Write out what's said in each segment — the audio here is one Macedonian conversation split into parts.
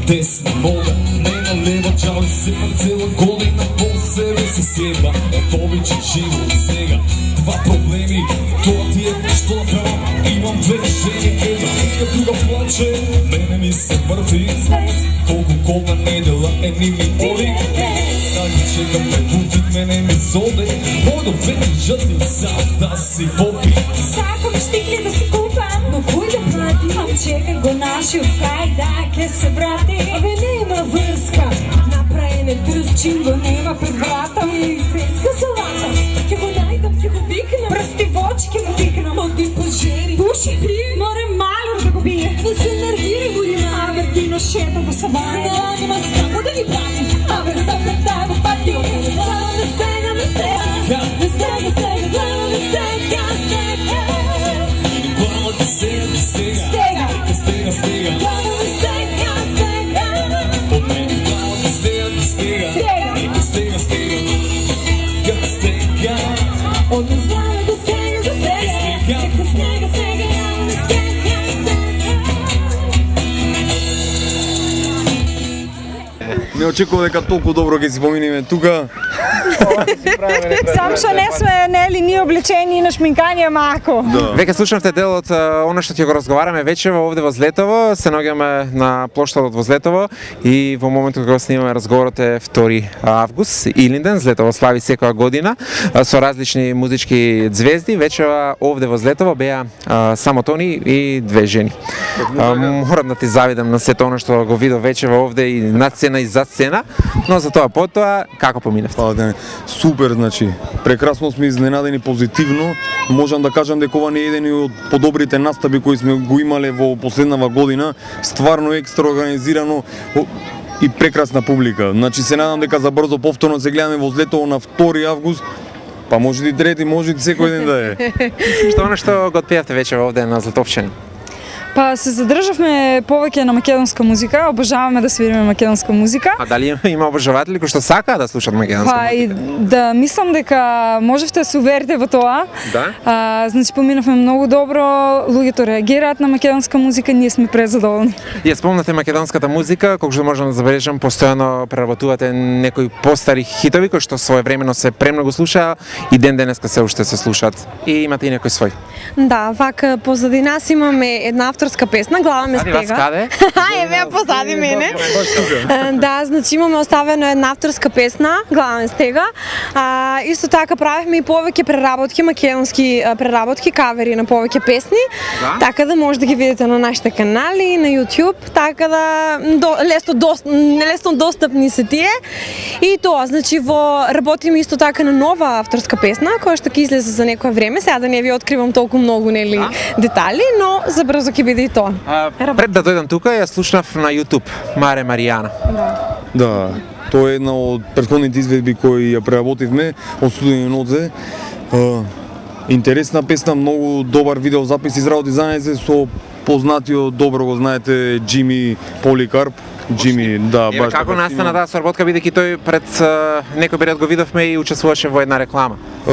desna noga, nema leva čali se pa cela godina po sebe se sjeba, od običe život svega. Dva problemi, to ti je što napravam, imam dve žene, jedna druga plače, mene mi se vrti, koliko koga nedela, ni mi boli. Sada će ga preputit, mene mi zove, vodo vežati sad da si popi. Sako mi štikli da se kupam, no kuj da platim, čekaj go naši kaj da ke se vrati. Ove nema vrska, napravljene drz, čim go nema pred vratom i feska salata. Ke go najdem, ke go viknem, prsti v oči, ke mu viknem, ovdje požeri. Duši pije, moram malo da go bije. Da se nerviri budima, a vrtino šetam po savani. Snagama skamu da mi platim, a ver zapred da go pati. Glava me stega, me stega, me stega, stega, glava me stega, stega. Glava te stega, stega, stega, stega. Glava me stega, stega. Od meni glava te stega, stega, stega, stega. Stega, stega. Od me znamo da stega, da stega. Stega, stega, stega, glava me stega, stega. Не очекував дека толку добро ќе си поминеме тука. Само што не сме нели ни облечени и нашминкани мако. Веќе слушнавте дел од она што ќе го разговараме вечерва овде во Злетово. Се наоѓаме на плоштадот во Злетово и во моментот кога снимаме разговорот е 2 август. Илинден, Злетово слави секоја година со различни музички звезди. Вечерва овде во Злетово беа само Тони и две жени. Морам да ти завидам на сето она што го видов вечерва овде и на сцена и за сцена, но за тоа потоа како поминавте? Супер, значи, прекрасно сме изненадени позитивно. Можам да кажам дека ова не е еден од подобрите настави кои сме го имале во последнава година. Стварно екстра организирано и прекрасна публика. Значи се надам дека за брзо повторно се гледаме во Злетово на 2 август. Па може и 3, може и секој ден да е. Што она што го отпеавте вечерва овде на Златовчани? Па се задржавме повеќе на македонска музика, обожаваме да свириме македонска музика. А дали има обожаватели кои што сакаат да слушаат македонска музика? Па и да мислам дека можевте да се уверите во тоа. Да. Значи поминавме многу добро, луѓето реагираат на македонска музика, ние сме презадоволни. Ја спомнате македонската музика, колку што можам да забележам, постојано преработувате некои постари хитови кои што своевремено се премногу слушаа и ден денеска се уште се слушаат. И имате и некој свој. Да, вака позади нас имаме една авторска песна, Глава ме стега. Каде? Еве ја позади мене. Да, значи имаме оставено една авторска песна, Глава ме стега. Исто така правихме и повеќе преработки, македонски преработки, кавери на повеќе песни. Така да може да ги видите на нашите канали, на YouTube, така да лесно достапни се тие. И тоа, значи работиме исто така на нова авторска песна, која што ќе излезе за некое време. Сега да не ви откривам толку многу нели детали, но за брзо ќе биде и тоа. Пред да дојдам тука, ја слушнав на YouTube Маре Маријана. Да, тоа е една од претходните изведби кои ја преработивме од Студени Нодзе. Интересна песна, многу добар видеозапис изработи заедно со познатиот, добро го знаете, Джими Поликарп. Джими, да, баш како настана таа соработка, бидејќи тој пред некој период го видовме и учествуваше во една реклама?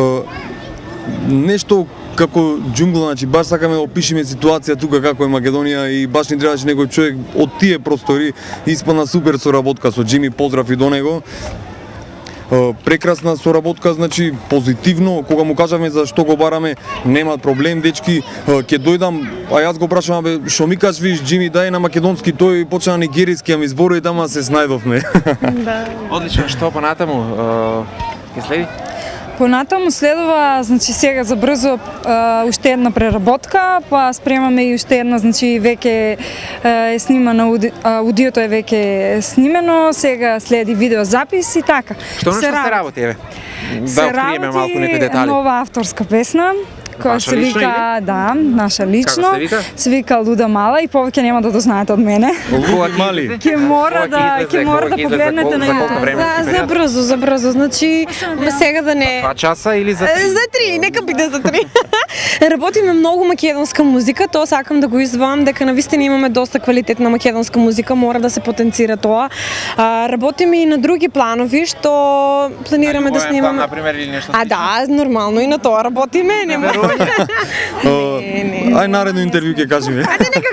Нешто како џунгла, значи баш сакаме да опишеме ситуација тука како е Македонија и баш ни требаше некој човек од тие простори. Испадна супер соработка со Джими, поздрав и до него. Прекрасна соработка, значи позитивно, кога му кажаме за што го бараме, нема проблем, дечки, ќе дојдам, а јас го прашам, бе, шо ми кажеш, виж, Джими, дај на македонски, тој почна на нигериски, а ми зборува и тама се снајдовме. Да. Одлично, што понатаму ќе следи? Понатаму следува, значи сега за брзо уште една преработка, па спремаме и уште една, значи веќе е снимана, аудиото е веќе снимено, сега следи видеозапис и така. Што се работи, еве? Да откриеме малку некои детали. Нова авторска песна, која се вика, да, наша лично, се вика Луда Мала и повеќе нема да дознаете од мене. Луда Мали. Ќе мора да погледнете на YouTube. За брзо, значи сега да не 2 часа или за 3? За 3, нека биде за 3. Работиме многу македонска музика, тоа сакам да го издвоам дека навистина имаме доста квалитетна македонска музика, мора да се потенцира тоа. Работиме и на други планови што планираме да снимаме. Например, или нешто. Да, нормално и на тоа работиме, нема. Ај наредно интервју ќе кажеме. Ајде нека каже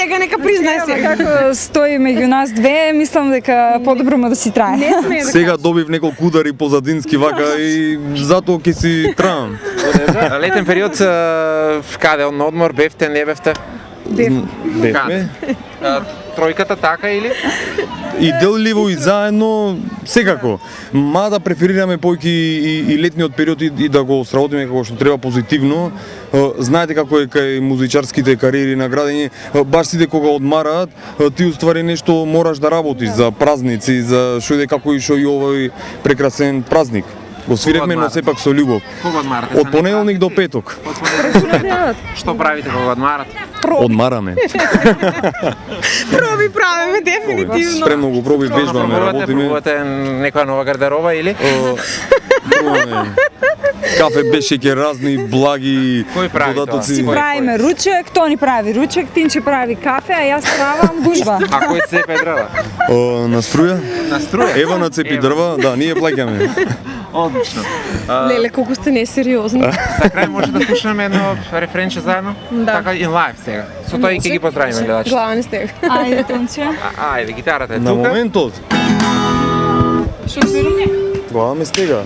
сега, нека признае сега. Како стои меѓу нас две, мислам дека подобро му да си трае. Не сме да Сега добив неколку удари позадински вака и затоа ќе си траам. Летен период, каде, на одмор, бевте, не бевте? Бевме. Тројката така или? И делливо и заедно, секако. Мада преферираме појки и летниот период и да го сработиме како што треба позитивно. Знаете како е кај музичарските кариери на градење, баш сите кога одмараат, ти уствари нешто мораш да работиш за празници, за што иде како и што и овој прекрасен празник. Го свиревме, но сепак со љубов. Кога одмарате? Од понеделник до петок. Што правите кога одмарате? Одмараме. Проби правиме, дефинитивно. Спремно го проби, вежбаме, работиме. Пробувате некоја нова гардероба или? Пробуваме. Кафе без шеќер, разни благи Кој прави тоа? Си правиме ручек, Тони прави ручек, Тинче прави кафе, а јас правам гужба. А кој цепе дрва? На струја? На струја? Ева на цепи дрва, да, ние плаќаме. Одлично. Леле, колку сте несериозни. За крај може да слушаме едно рефренче заедно? Да. Така in live сега. Со тоа и ќе ги поздравиме гледачите. Главен стег. Ајде, Тонче. Ајде, гитарата е На тука. моментот. Што свириме? Глава ме стега.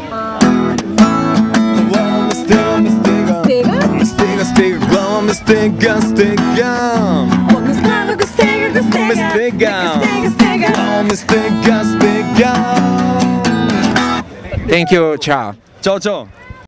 Глава ме стега, ме стега. Стега? Ме стега, стега, глава ме стега, стега. Однос глава го стега, го стега. Ме стега. Стега, стега. Глава ме стега, стега. Thank you, чао. Чао, чао.